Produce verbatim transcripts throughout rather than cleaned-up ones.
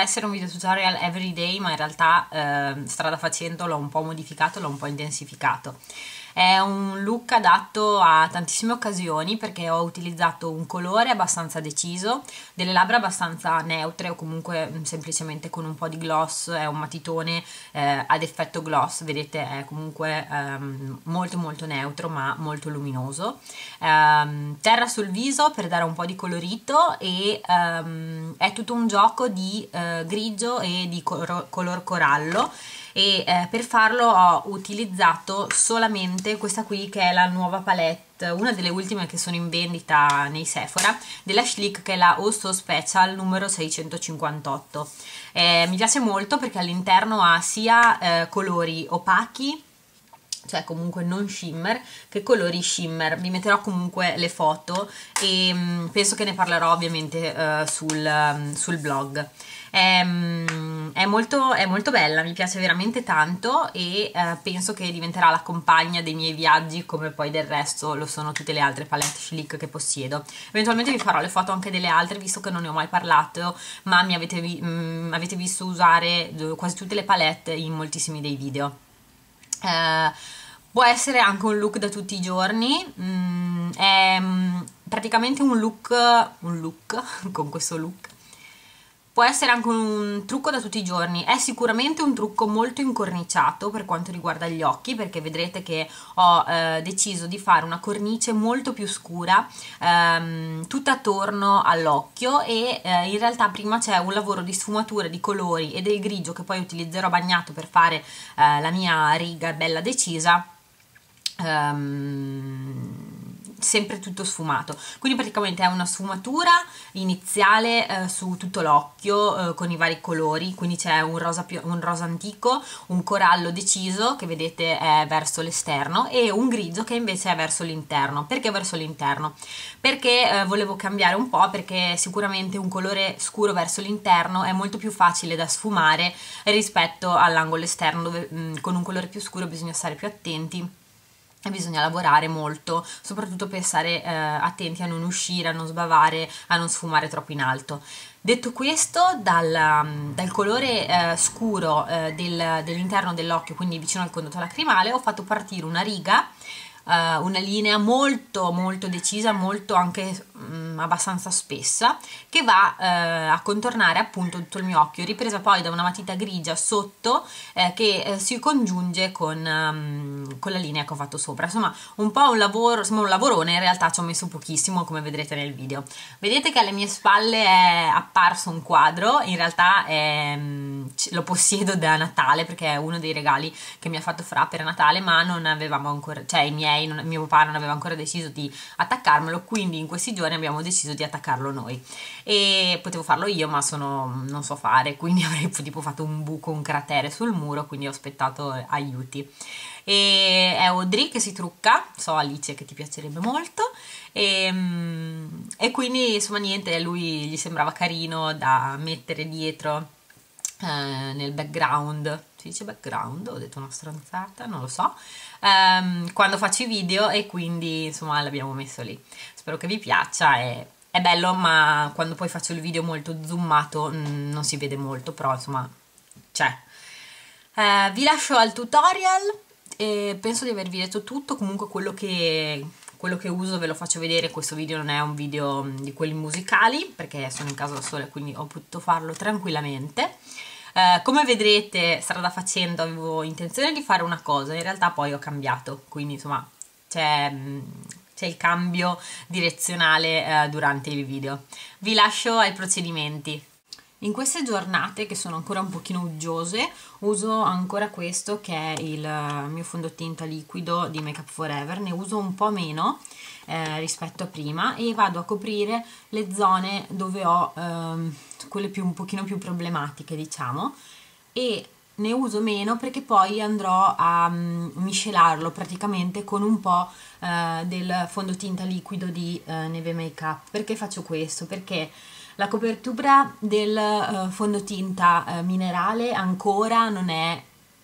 essere un video tutorial everyday, ma in realtà eh, strada facendo l'ho un po' modificato, l'ho un po' intensificato. È un look adatto a tantissime occasioni perché ho utilizzato un colore abbastanza deciso, delle labbra abbastanza neutre o comunque semplicemente con un po' di gloss, è un matitone eh, ad effetto gloss, vedete è comunque ehm, molto molto neutro ma molto luminoso. Ehm, terra sul viso per dare un po' di colorito e ehm, è tutto un gioco di eh, grigio e di color, color corallo. E eh, per farlo ho utilizzato solamente questa qui che è la nuova palette, una delle ultime che sono in vendita nei Sephora, della Schlick, che è la Oh So Special numero seicentocinquantotto. Eh, mi piace molto perché all'interno ha sia eh, colori opachi, cioè comunque non shimmer, che colori shimmer. Vi metterò comunque le foto e mh, penso che ne parlerò ovviamente uh, sul, um, sul blog. È, um, è, molto, è molto bella, mi piace veramente tanto e uh, penso che diventerà la compagna dei miei viaggi, come poi del resto lo sono tutte le altre palette Schlick che possiedo. Eventualmente vi farò le foto anche delle altre, visto che non ne ho mai parlato, ma mi avete, vi mh, avete visto usare quasi tutte le palette in moltissimi dei video. Uh, può essere anche un look da tutti i giorni, mm, è mm, praticamente un look, un look con questo look, può essere anche un trucco da tutti i giorni, è sicuramente un trucco molto incorniciato per quanto riguarda gli occhi, perché vedrete che ho eh, deciso di fare una cornice molto più scura ehm, tutta attorno all'occhio e eh, in realtà prima c'è un lavoro di sfumatura di colori e del grigio che poi utilizzerò bagnato per fare eh, la mia riga bella decisa. Um, sempre tutto sfumato, quindi praticamente è una sfumatura iniziale eh, su tutto l'occhio eh, con i vari colori, quindi c'è un rosa, più, un rosa antico, un corallo deciso che vedete è verso l'esterno e un grigio che invece è verso l'interno. Perché verso l'interno? Perché eh, volevo cambiare un po', perché sicuramente un colore scuro verso l'interno è molto più facile da sfumare rispetto all'angolo esterno dove mh, con un colore più scuro bisogna stare più attenti e bisogna lavorare molto, soprattutto per stare eh, attenti a non uscire, a non sbavare, a non sfumare troppo in alto. Detto questo, dal, dal colore eh, scuro eh, del, dell'interno dell'occhio, quindi vicino al condotto lacrimale, ho fatto partire una riga, Uh, una linea molto molto decisa, molto anche um, abbastanza spessa, che va uh, a contornare appunto tutto il mio occhio, ripresa poi da una matita grigia sotto eh, che eh, si congiunge con, um, con la linea che ho fatto sopra. Insomma un po' un lavoro, insomma un lavorone, in realtà ci ho messo pochissimo, come vedrete nel video. Vedete che alle mie spalle è apparso un quadro, in realtà è, lo possiedo da Natale perché è uno dei regali che mi ha fatto Fra per Natale, ma non avevamo ancora, cioè i miei Non, mio papà non aveva ancora deciso di attaccarmelo, quindi in questi giorni abbiamo deciso di attaccarlo noi e potevo farlo io ma sono, non so fare, quindi avrei tipo fatto un buco, un cratere sul muro, quindi ho aspettato aiuti. E è Audrey che si trucca, so Alice che ti piacerebbe molto e, e quindi insomma niente, lui gli sembrava carino da mettere dietro eh, nel background. Si dice background? Ho detto una stronzata, non lo so. Um, quando faccio i video e quindi insomma l'abbiamo messo lì. Spero che vi piaccia, è, è bello, ma quando poi faccio il video molto zoomato mh, non si vede molto, però insomma c'è. Uh, vi lascio al tutorial e penso di avervi detto tutto. Comunque quello che, quello che uso ve lo faccio vedere. Questo video non è un video di quelli musicali perché sono in casa da sola, quindi ho potuto farlo tranquillamente. Uh, come vedrete, strada facendo avevo intenzione di fare una cosa, in realtà poi ho cambiato, quindi insomma c'è il cambio direzionale uh, durante il video. Vi lascio ai procedimenti. In queste giornate che sono ancora un pochino uggiose uso ancora questo che è il mio fondotinta liquido di Make Up For Ever, ne uso un po' meno eh, rispetto a prima e vado a coprire le zone dove ho ehm, quelle più, un pochino più problematiche, diciamo, e ne uso meno perché poi andrò a um, miscelarlo praticamente con un po' eh, del fondotinta liquido di eh, Neve Makeup. Perché faccio questo? Perché la copertura del uh, fondotinta uh, minerale ancora non è,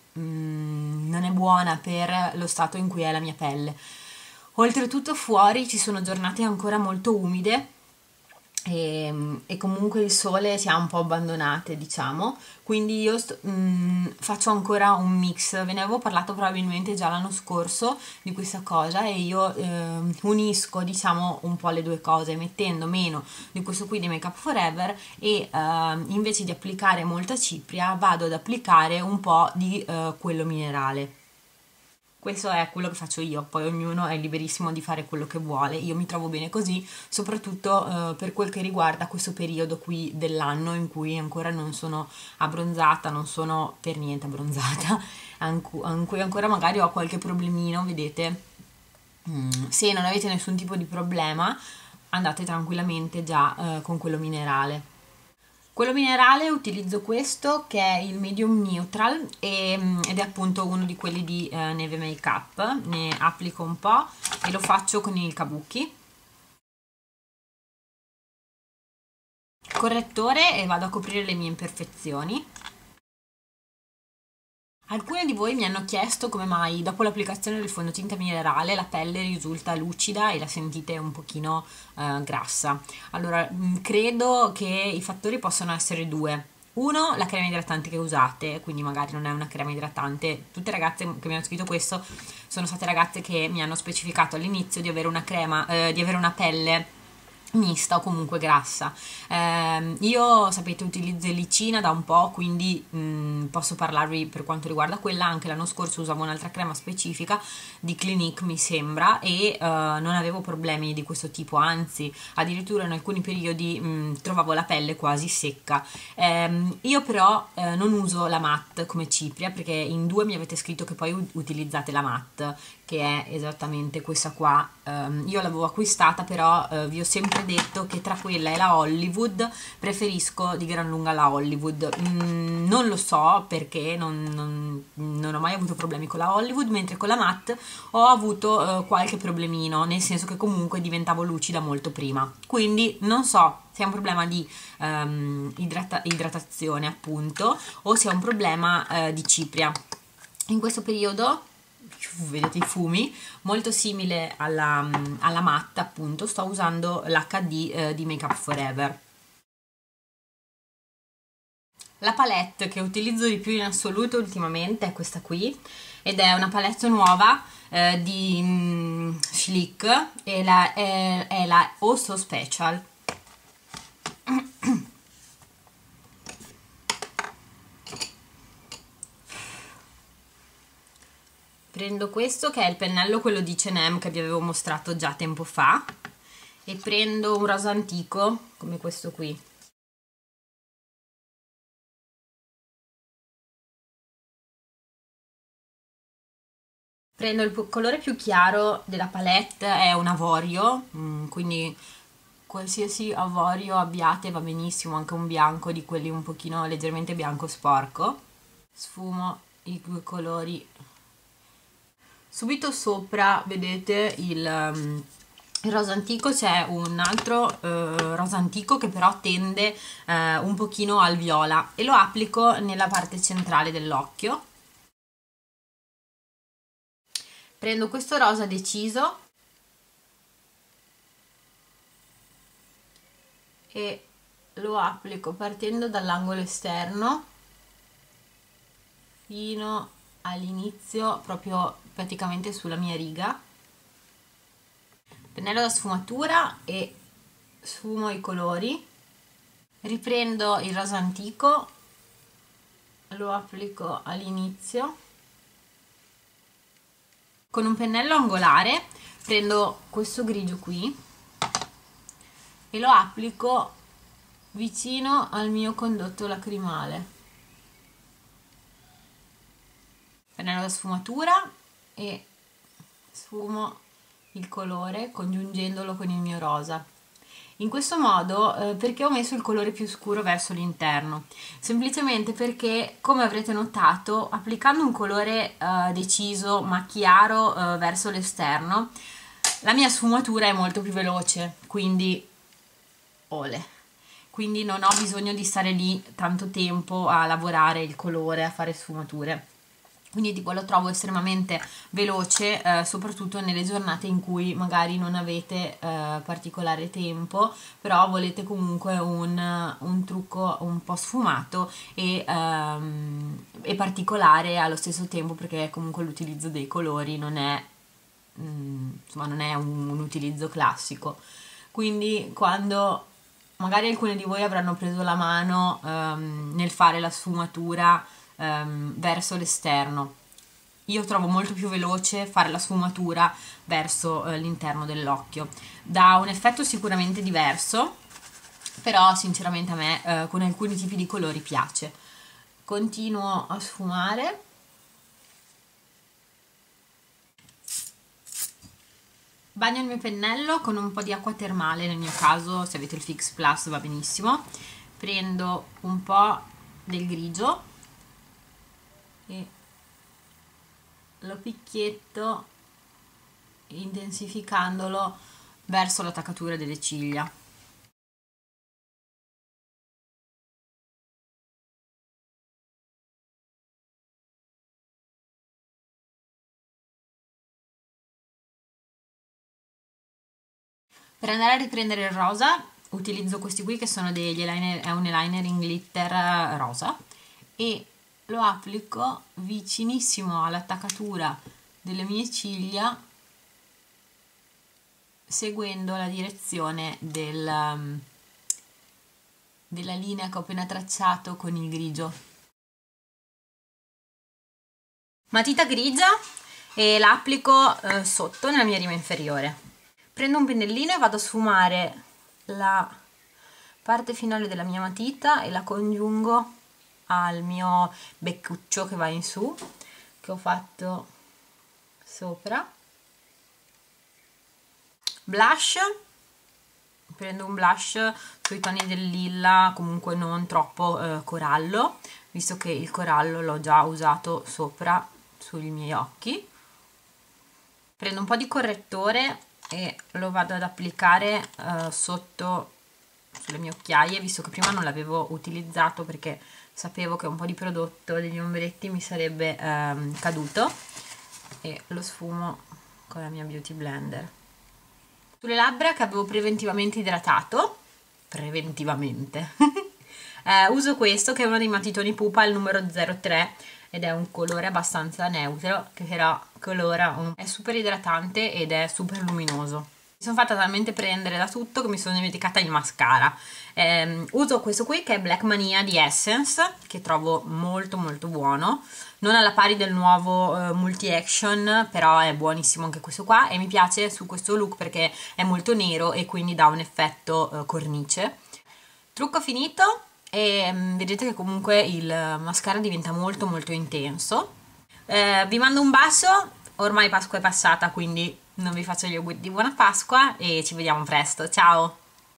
mm, non è buona per lo stato in cui è la mia pelle. Oltretutto fuori ci sono giornate ancora molto umide e, e comunque il sole ci ha un po' abbandonate, diciamo, quindi io sto- mh, faccio ancora un mix. Ve ne avevo parlato probabilmente già l'anno scorso di questa cosa, e io eh, unisco, diciamo, un po' le due cose, mettendo meno di questo qui di Make Up Forever e eh, invece di applicare molta cipria vado ad applicare un po' di eh, quello minerale. Questo è quello che faccio io, poi ognuno è liberissimo di fare quello che vuole. Io mi trovo bene così, soprattutto eh, per quel che riguarda questo periodo qui dell'anno in cui ancora non sono abbronzata, non sono per niente abbronzata, in cui ancora magari ho qualche problemino, vedete. Mm, se non avete nessun tipo di problema, andate tranquillamente già eh, con quello minerale. Quello minerale utilizzo questo che è il Medium Neutral e, ed è appunto uno di quelli di eh, Neve Makeup. Ne applico un po' e lo faccio con il Kabuki. Correttore e vado a coprire le mie imperfezioni. Alcuni di voi mi hanno chiesto come mai dopo l'applicazione del fondotinta minerale la pelle risulta lucida e la sentite un pochino eh, grassa. Allora, mh, credo che i fattori possano essere due. Uno, la crema idratante che usate, quindi magari non è una crema idratante. Tutte le ragazze che mi hanno scritto questo sono state ragazze che mi hanno specificato all'inizio di avere una crema, eh, di avere una pelle mista o comunque grassa. Eh, io sapete utilizzo Licina da un po', quindi mh, posso parlarvi per quanto riguarda quella. Anche l'anno scorso usavo un'altra crema specifica di Clinique mi sembra e uh, non avevo problemi di questo tipo, anzi addirittura in alcuni periodi mh, trovavo la pelle quasi secca. Eh, io però eh, non uso la matte come cipria, perché in due mi avete scritto che poi utilizzate la matte, che è esattamente questa qua. Um, io l'avevo acquistata, però uh, vi ho sempre detto che tra quella e la Hollywood preferisco di gran lunga la Hollywood. Mm, non lo so perché non, non, non ho mai avuto problemi con la Hollywood, mentre con la matte ho avuto uh, qualche problemino, nel senso che comunque diventavo lucida molto prima, quindi non so se è un problema di um, idrata idratazione appunto, o se è un problema uh, di cipria. In questo periodo vedete i fumi, molto simile alla, alla matte appunto, sto usando l'H D eh, di Make Up Forever. La palette che utilizzo di più in assoluto ultimamente è questa qui, ed è una palette nuova eh, di mm, Schlick e la, è, è la Oh So Special. Prendo questo che è il pennello, quello di C and M che vi avevo mostrato già tempo fa, e prendo un rosa antico come questo qui. Prendo il colore più chiaro della palette, è un avorio, quindi qualsiasi avorio abbiate va benissimo, anche un bianco di quelli un pochino leggermente bianco sporco. Sfumo i due colori. Subito sopra vedete il, um, il rosa antico, c'è un altro uh, rosa antico che però tende uh, un pochino al viola, e lo applico nella parte centrale dell'occhio. Prendo questo rosa deciso e lo applico partendo dall'angolo esterno fino all'inizio, proprio praticamente sulla mia riga. Pennello da sfumatura e sfumo i colori. Riprendo il rosa antico, lo applico all'inizio. Con un pennello angolare prendo questo grigio qui e lo applico vicino al mio condotto lacrimale. Pennello da sfumatura e sfumo il colore congiungendolo con il mio rosa. In questo modo, eh, perché ho messo il colore più scuro verso l'interno? Semplicemente perché, come avrete notato, applicando un colore eh, deciso ma chiaro eh, verso l'esterno, la mia sfumatura è molto più veloce, quindi ole. Quindi non ho bisogno di stare lì tanto tempo a lavorare il colore, a fare sfumature. quindi tipo lo trovo estremamente veloce, eh, soprattutto nelle giornate in cui magari non avete eh, particolare tempo, però volete comunque un, un trucco un po' sfumato e, ehm, e particolare allo stesso tempo, perché comunque l'utilizzo dei colori non è, mm, insomma, non è un, un utilizzo classico. Quindi quando magari alcuni di voi avranno preso la mano ehm, nel fare la sfumatura ehm, verso l'esterno, io trovo molto più veloce fare la sfumatura verso eh, l'interno dell'occhio. Dà un effetto sicuramente diverso, però sinceramente a me eh, con alcuni tipi di colori piace. Continuo a sfumare. Bagno il mio pennello con un po' di acqua termale, nel mio caso se avete il Fix Plus va benissimo. Prendo un po' del grigio e lo picchietto intensificandolo verso l'attaccatura delle ciglia. Per andare a riprendere il rosa utilizzo questi qui che sono degli eyeliner, è un eyeliner in glitter rosa, e lo applico vicinissimo all'attaccatura delle mie ciglia seguendo la direzione del, della linea che ho appena tracciato con il grigio. Matita grigia e la applico eh, sotto nella mia rima inferiore. Prendo un pennellino e vado a sfumare la parte finale della mia matita e la congiungo al mio beccuccio che va in su, che ho fatto sopra. Blush, prendo un blush sui toni del lilla, comunque non troppo eh, corallo, visto che il corallo l'ho già usato sopra sui miei occhi. Prendo un po' di correttore e lo vado ad applicare uh, sotto sulle mie occhiaie, visto che prima non l'avevo utilizzato perché sapevo che un po' di prodotto degli ombretti mi sarebbe um, caduto, e lo sfumo con la mia Beauty Blender. Sulle labbra che avevo preventivamente idratato, preventivamente, eh, uso questo che è uno dei matitoni pupa, il numero zero tre, ed è un colore abbastanza neutro che però colora, un... è super idratante ed è super luminoso. Mi sono fatta talmente prendere da tutto che mi sono dimenticata il mascara. Eh, uso questo qui che è Black Mania di Essence, che trovo molto molto buono, non alla pari del nuovo eh, Multi Action, però è buonissimo anche questo qua, e mi piace su questo look perché è molto nero e quindi dà un effetto eh, cornice. Trucco finito. E vedete che comunque il mascara diventa molto molto intenso. Eh, vi mando un bacio, ormai Pasqua è passata, quindi non vi faccio gli auguri di buona Pasqua e ci vediamo presto, ciao!